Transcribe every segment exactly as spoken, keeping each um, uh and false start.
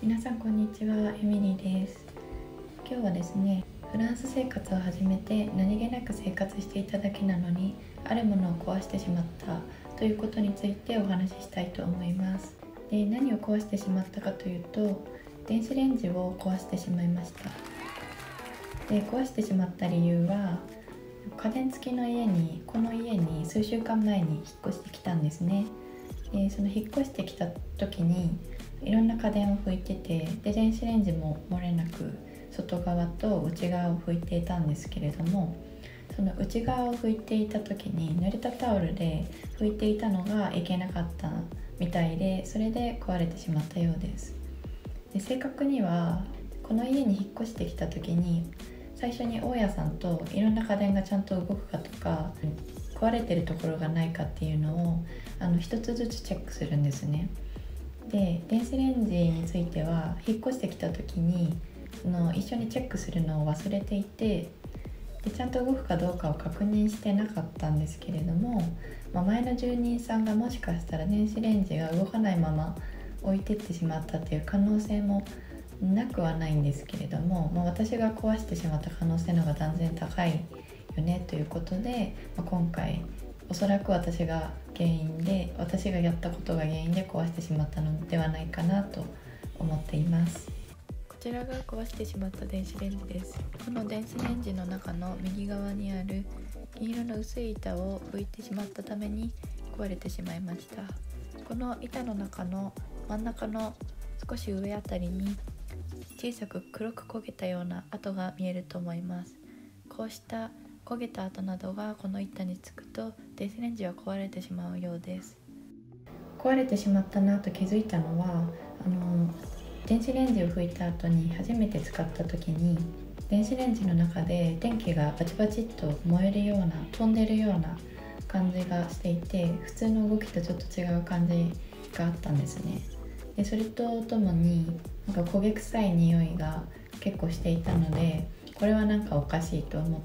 皆さんこんにちは、エミリーです。今日はですね、フランス生活を始めて何気なく生活していただけなのにあるものを壊してしまったということについてお話ししたいと思います。で、何を壊してしまったかというと、電子レンジを壊してしまいました。で、壊してしまった理由は、家電付きの家にこの家に数週間前に引っ越してきたんですね。で、その引っ越してきた時にいろんな家電を拭いてて、で電子レンジも漏れなく外側と内側を拭いていたんですけれども、その内側を拭いていた時に濡れたタオルで拭いていたのがいけなかったみたいで、それで壊れてしまったようです。で、正確にはこの家に引っ越してきた時に最初に大家さんといろんな家電がちゃんと動くかとか、壊れてるところがないかっていうのをあの一つずつチェックするんですね。で、電子レンジについては引っ越してきた時にその一緒にチェックするのを忘れていて、でちゃんと動くかどうかを確認してなかったんですけれども、まあ、前の住人さんがもしかしたら電子レンジが動かないまま置いてってしまったっていう可能性もなくはないんですけれども、まあ、私が壊してしまった可能性の方が断然高いよねということで、まあ、今回おそらく私が原因で私がやったことが原因で壊してしまったのではないかなと思っています。こちらが壊してしまった電子レンジです。この電子レンジの中の右側にある銀色の薄い板を拭いてしまったために壊れてしまいました。この板の中の真ん中の少し上あたりに小さく黒く焦げたような跡が見えると思います。こうした焦げた跡などがこの板につくと電子レンジは壊れてしまうようです。壊れてしまったなと気づいたのは、あの電子レンジを拭いた後に初めて使った時に電子レンジの中で電気がバチバチっと燃えるような、飛んでるような感じがしていて、普通の動きとちょっと違う感じがあったんですね。でそれとともになんか焦げ臭い匂いが結構していたので、これはなんかおかしいと思って、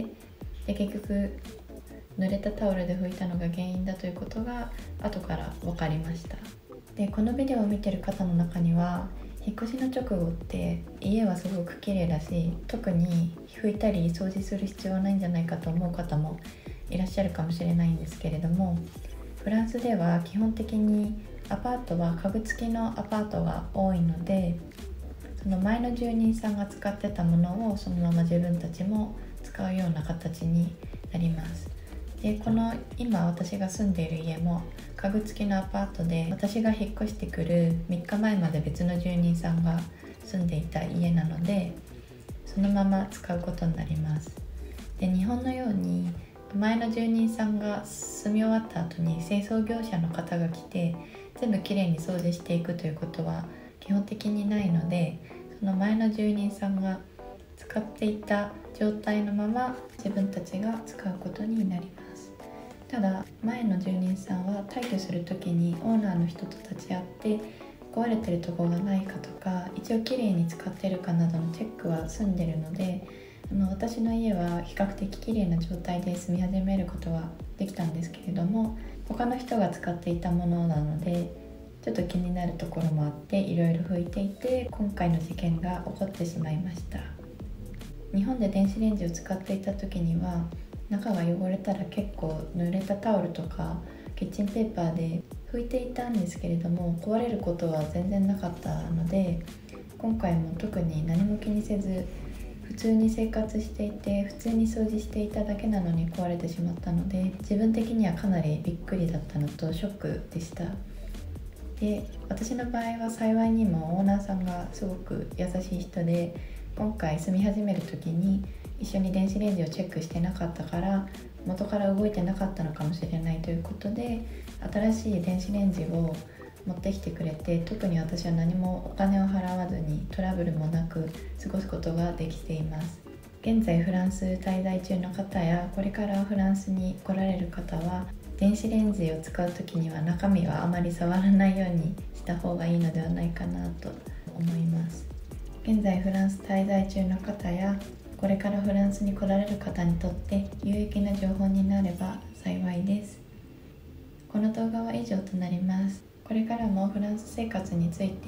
で結局濡れたタオルで拭いたのが原因だということが後から分かりました。でこのビデオを見てる方の中には、引っ越しの直後って家はすごく綺麗だし、特に拭いたり掃除する必要はないんじゃないかと思う方もいらっしゃるかもしれないんですけれども、フランスでは基本的にアパートは家具付きのアパートが多いので、その前の住人さんが使ってたものをそのまま自分たちも使うような形になります。でこの今私が住んでいる家も家具付きのアパートで、私が引っ越してくるみっかまえまで別の住人さんが住んでいた家なので、そのまま使うことになります。で日本のように前の住人さんが住み終わった後に清掃業者の方が来て全部きれいに掃除していくということは基本的にないので、その前の住人さんが使っていた状態のまま自分たちが使うことになります。ただ前の住人さんは退去する時にオーナーの人と立ち会って壊れてるところがないかとか、一応きれいに使ってるかなどのチェックは済んでるので、あの私の家は比較的きれいな状態で住み始めることはできたんですけれども、他の人が使っていたものなのでちょっと気になるところもあっていろいろ拭いていて、今回の事件が起こってしまいました。日本で電子レンジを使っていた時には、中が汚れたら結構濡れたタオルとかキッチンペーパーで拭いていたんですけれども、壊れることは全然なかったので、今回も特に何も気にせず普通に生活していて普通に掃除していただけなのに壊れてしまったので、自分的にはかなりびっくりだったのとショックでした。で私の場合は幸いにもオーナーさんがすごく優しい人で、今回住み始める時に一緒に電子レンジをチェックしてなかったから元から動いてなかったのかもしれないということで、新しい電子レンジを持ってきてくれて、特に私は何もお金を払わずにトラブルもなく過ごすことができています。現在フランス滞在中の方やこれからフランスに来られる方は、電子レンジを使う時には中身はあまり触らないようにした方がいいのではないかなと思います。現在フランス滞在中の方やこれからフランスに来られる方にとって有益な情報になれば幸いです。この動画は以上となります。これからもフランス生活について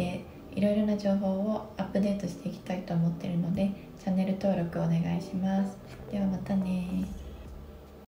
いろいろな情報をアップデートしていきたいと思っているので、チャンネル登録お願いします。ではまたね。